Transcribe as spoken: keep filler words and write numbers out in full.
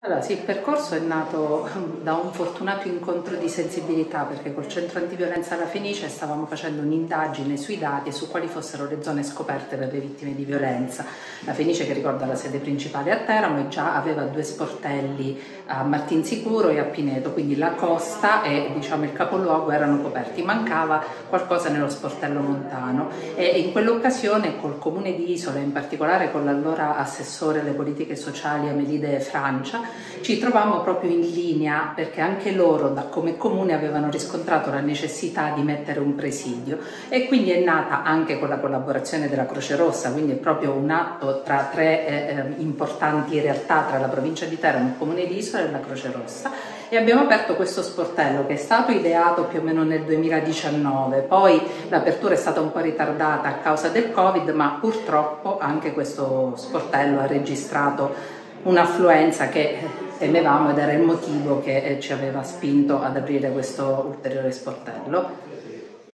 Allora, sì, il percorso è nato da un fortunato incontro di sensibilità, perché col Centro Antiviolenza La Fenice stavamo facendo un'indagine sui dati e su quali fossero le zone scoperte per le vittime di violenza. La Fenice, che ricorda la sede principale a Teramo, e già aveva due sportelli a Martinsicuro e a Pineto, quindi la costa e diciamo il capoluogo erano coperti. Mancava qualcosa nello sportello montano e in quell'occasione col Comune di Isola, in particolare con l'allora assessore alle politiche sociali Amelide Francia, ci trovammo proprio in linea, perché anche loro da, come comune avevano riscontrato la necessità di mettere un presidio, e quindi è nata anche con la collaborazione della Croce Rossa, quindi è proprio un atto tra tre eh, importanti realtà, tra la provincia di Teramo, il Comune di Isola e la Croce Rossa, e abbiamo aperto questo sportello che è stato ideato più o meno nel duemiladiciannove. Poi l'apertura è stata un po' ritardata a causa del Covid, ma purtroppo anche questo sportello ha registrato un'affluenza che temevamo, ed era il motivo che ci aveva spinto ad aprire questo ulteriore sportello.